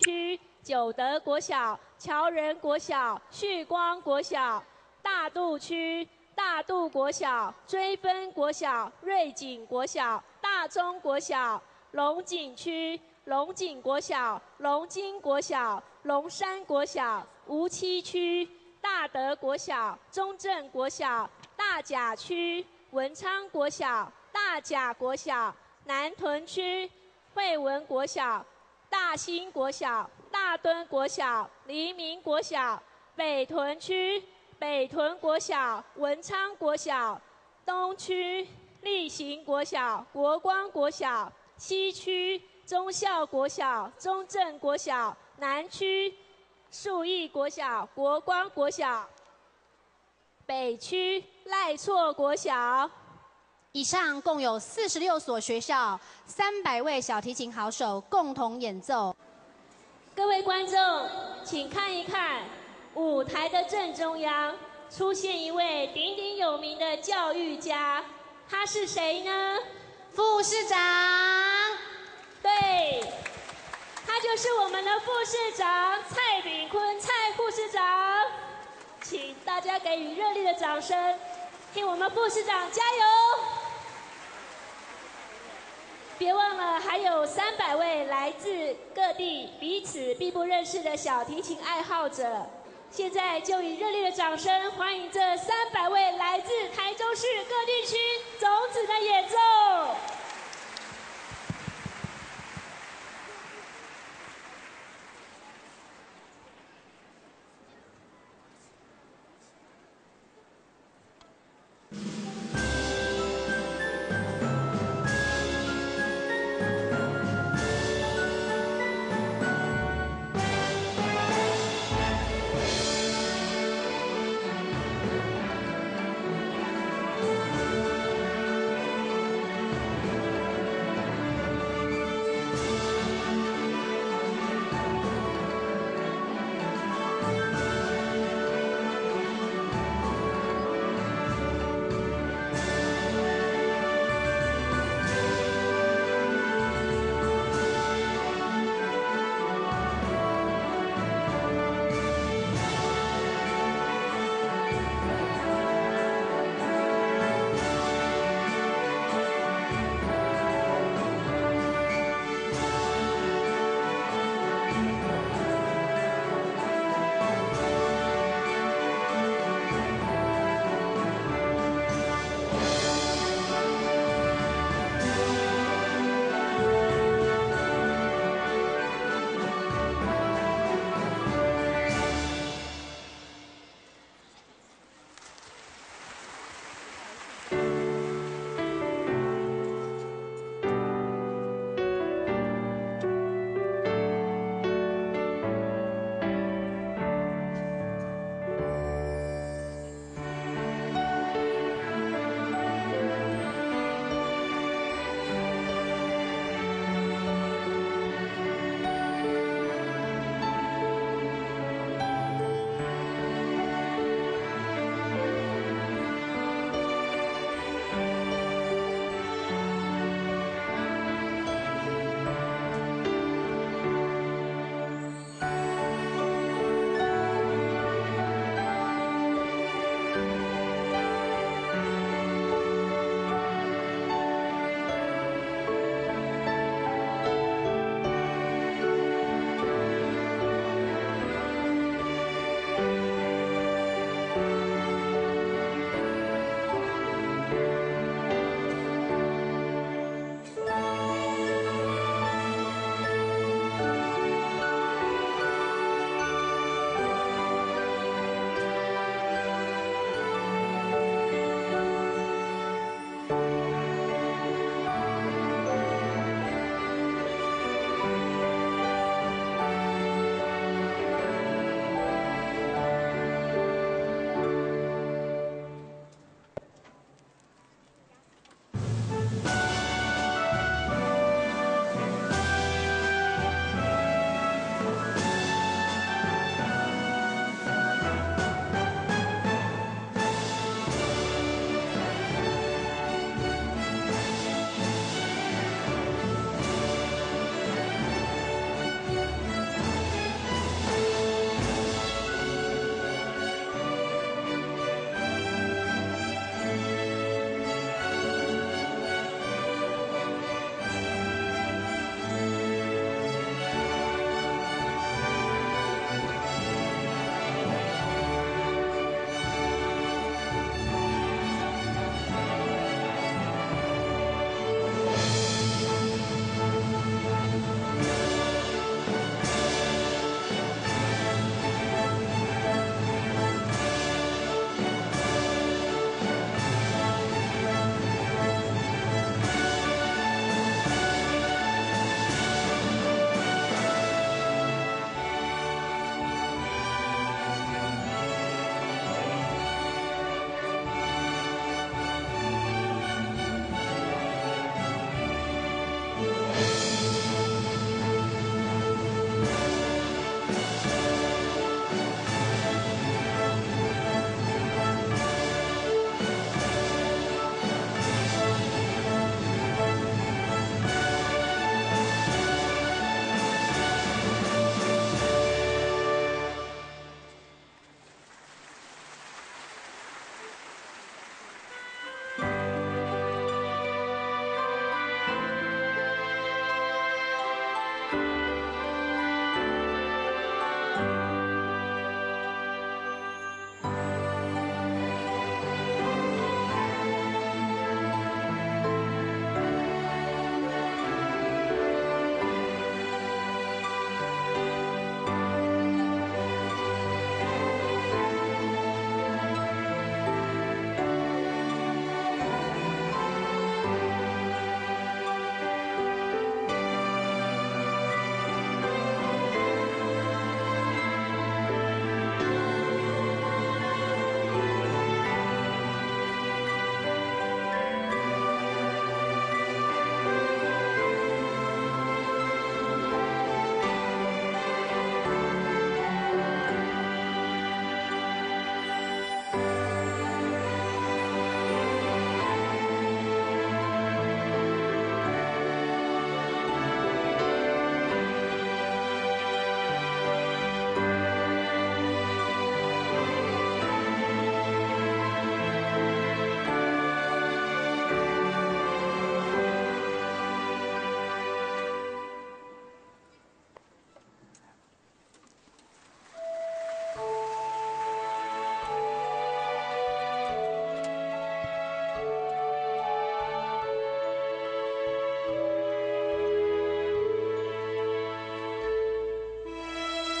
区九德国小、侨仁国小、旭光国小；大肚区大肚国小、追分国小、瑞景国小、大中国小；龙井区龙井国小、龙津国小、龙山国小；梧栖区大德国小、中正国小；大甲区文昌国小、大甲国小；南屯区惠文国小、大兴国小、大墩国小、黎明国小；北屯区北屯国小、文昌国小；东区立行国小、国光国小；西区忠孝国小、中正国小；南区树义国小、国光国小；北区赖错国小。 以上共有46所学校，300位小提琴好手共同演奏。 各位观众，请看一看，舞台的正中央出现一位鼎鼎有名的教育家，他是谁呢？ 副市长。 对，他就是我们的副市长蔡炳坤蔡副市长，请大家给予热烈的掌声，替我们副市长加油！别忘了，还有300位来自各地彼此并不认识的小提琴爱好者。现在就以热烈的掌声欢迎这300位来自台中市各地区种子的演奏。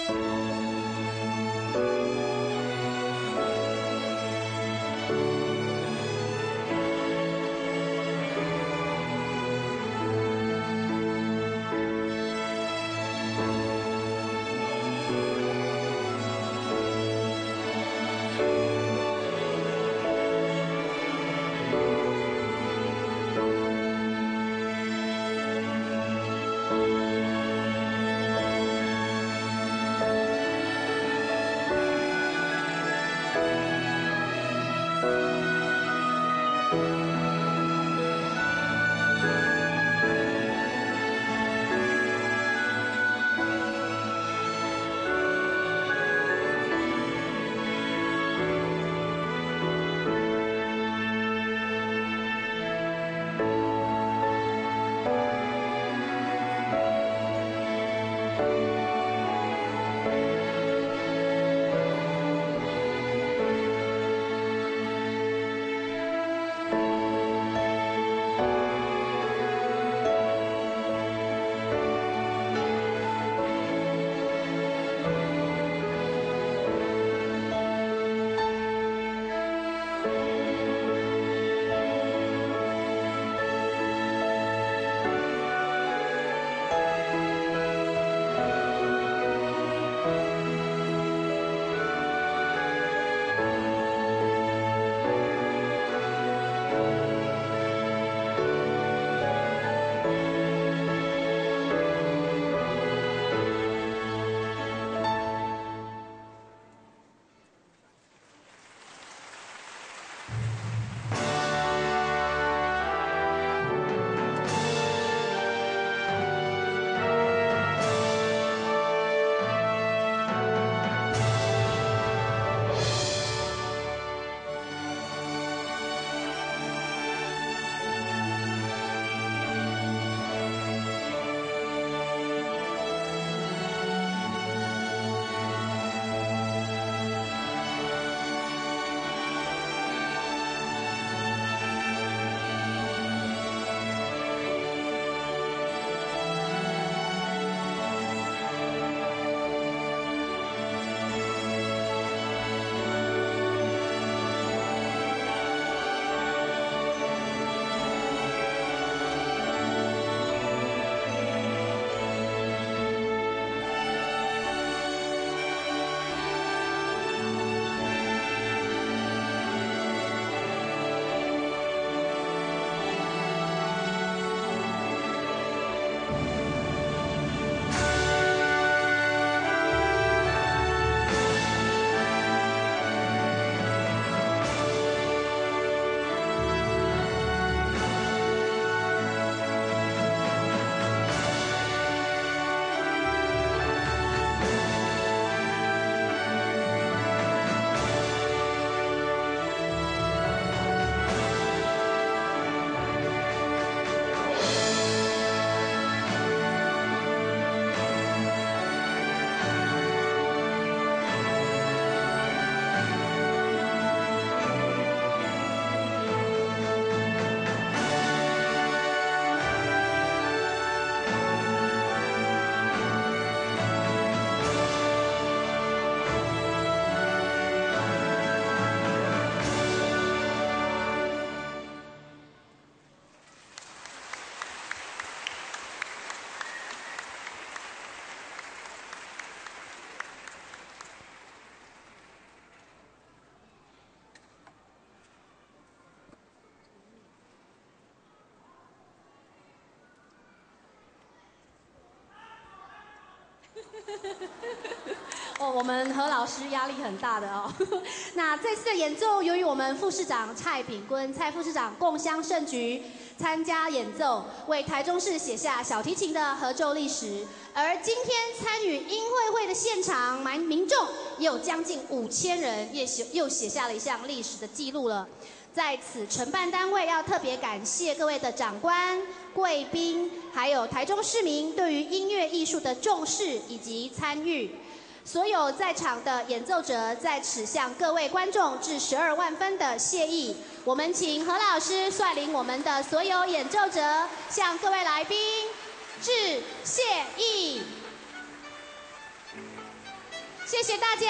哦，我们何老师压力很大的哦。那这次的演奏，由于我们副市长蔡炳坤、蔡副市长共襄盛举，参加演奏，为台中市写下小提琴的合奏历史。而今天参与音会的现场，民众也有将近5000人，又写下了一项历史的记录了。在此，承办单位要特别感谢各位的长官、贵宾，还有台中市民对于音乐艺术的重视以及参与。所有在场的演奏者在此向各位观众致12万分的谢意。我们请何老师率领我们的所有演奏者向各位来宾致谢意。 谢谢大家。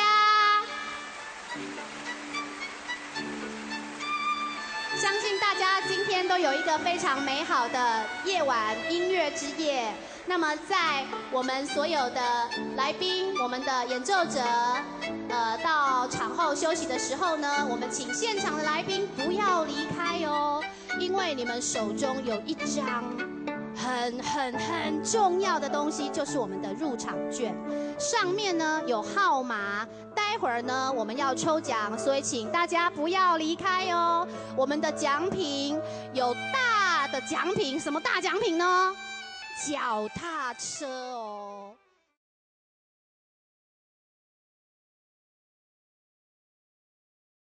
相信大家今天都有一个非常美好的夜晚，音乐之夜。那么，在我们所有的来宾、我们的演奏者，到场后休息的时候呢，我们请现场的来宾不要离开哦，因为你们手中有一张很重要的东西，就是我们的入场券，上面呢有号码。待会儿呢，我们要抽奖，所以请大家不要离开哦。我们的奖品有大的奖品，什么大奖品呢？脚踏车哦。